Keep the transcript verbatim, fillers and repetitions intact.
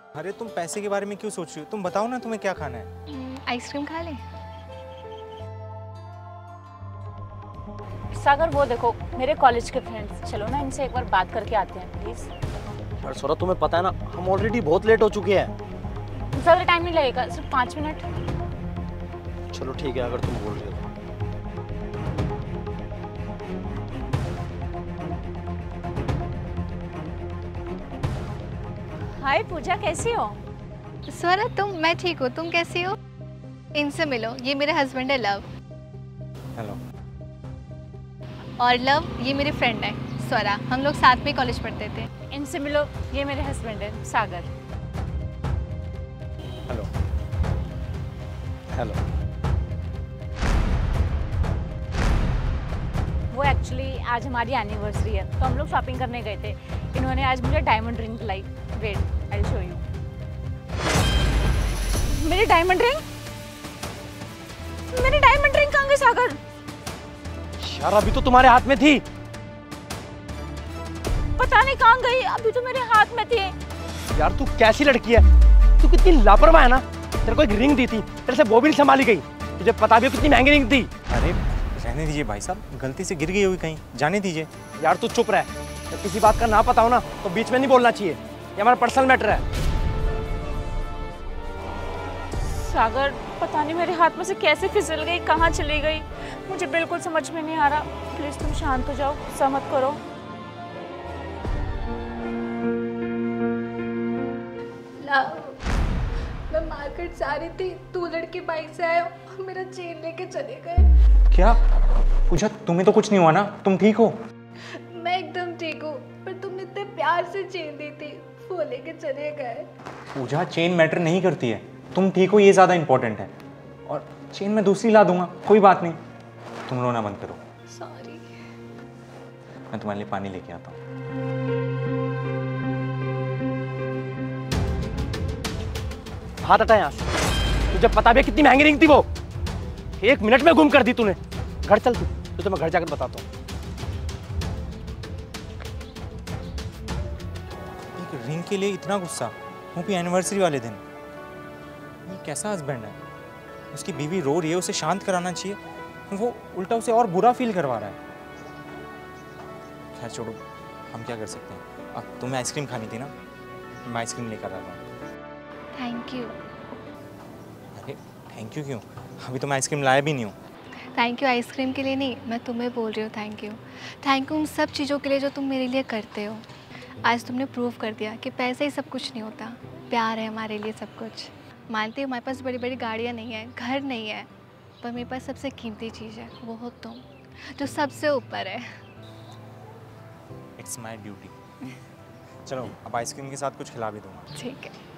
अरे तुम पैसे के बारे में क्यों सोच रही हो? तुम बताओ ना तुम्हें क्या खाना है। आइसक्रीम खा ले। सागर वो देखो मेरे कॉलेज के फ्रेंड्स, चलो ना इनसे एक बार बात करके आते हैं प्लीज। और स्वरा तुम्हें पता है ना हम ऑलरेडी बहुत लेट हो चुके हैं। ज़्यादा टाइम नहीं लगेगा, सिर्फ पाँच मिनट। चलो ठीक है अगर तुम बोल रहे हो। हाय पूजा, कैसी हो? स्वरा तुम, मैं ठीक हूँ, तुम कैसी हो? इनसे मिलो, ये मेरे हस्बैंड है लव। हेलो। और लव ये मेरी फ्रेंड है स्वरा, हम लोग साथ में कॉलेज पढ़ते थे। इनसे मिलो, ये मेरे हस्बैंड है सागर। हेलो। हेलो। वो एक्चुअली आज हमारी एनिवर्सरी है तो हम लोग शॉपिंग करने गए थे। इन्होंने आज मुझे डायमंड रिंग लाई। Wait, I will show you. मेरी डायमंड रिंग, मेरी डायमंड रिंग कहाँ गई सागर? यार अभी तो तुम्हारे हाथ में थी। पता नहीं कहाँ गई, अभी तो मेरे हाथ में थी। यार तू कैसी लड़की है, तू कितनी लापरवाह है ना। तेरे को एक रिंग दी थी, तेरे से वो भी नहीं संभाली गई। तुझे पता भी है कितनी महंगी रिंग थी। अरे रहने दीजिए भाई साहब, गलती से गिर गई होगी कहीं, जाने दीजिए। यार तू चुप रह, जब किसी बात का ना पता हो ना तो बीच में नहीं बोलना चाहिए, ये हमारा पर्सनल मैटर है। सागर पता नहीं मेरे हाथ में से कैसे फिसल गई, कहाँ चली गई, मुझे बिल्कुल समझ में नहीं आ रहा। प्लीज तुम शांत हो जाओ, गुस्सा मत करो। मैं मार्केट जा रही थी, तू लड़के बाइक से आए और मेरा चेन लेके चले गए। क्या पूजा, तुम्हें तो कुछ नहीं हुआ ना? तुम ठीक हो? मैं एकदम ठीक हूँ, पर तुमने इतने प्यार से चेन दी थी, वो लेके चले गए। पूजा चेन मैटर नहीं करती है, तुम ठीक हो ये ज़्यादा इंपॉर्टेंट है। और चेन मैं दूसरी ला दूंगा, कोई बात नहीं। तुम रोना बंद करो। सॉरी। मैं तुम्हारे लिए पानी लेके आता हूँ। हाथ हटा यहाँ से। तुझे पता भी है कितनी महंगी रिंग थी वो, एक मिनट में गुम कर दी तूने। घर चल तू, तो, तो मैं घर जाकर बताता हूँ। एक रिंग के लिए इतना गुस्सा, वो भी एनिवर्सरी वाले दिन। ये कैसा हस्बैंड है? उसकी बीवी रो रही है, उसे शांत कराना चाहिए, वो उल्टा उसे और बुरा फील करवा रहा है। खैर छोड़ो, हम क्या कर सकते हैं। अब तुम्हें आइसक्रीम खानी थी ना, मैं आइसक्रीम लेकर आ रहा हूँ। Thank you. अरे थैंक यू क्यों? अभी तो मैं आइसक्रीम लाया भी नहीं हूँ। थैंक यू आइसक्रीम के लिए नहीं, मैं तुम्हें बोल रही हूँ थैंक यू। थैंक यू उन सब चीज़ों के लिए जो तुम मेरे लिए करते हो। आज तुमने प्रूव कर दिया कि पैसे ही सब कुछ नहीं होता, प्यार है हमारे लिए सब कुछ। मानती हूँ हमारे पास बड़ी बड़ी गाड़ियाँ नहीं है, घर नहीं है, पर मेरे पास सबसे कीमती चीज़ है, वो हो तुम, जो सबसे ऊपर है। It's my duty. चलो अब आइसक्रीम के साथ कुछ खिला भी दूंगा। ठीक है।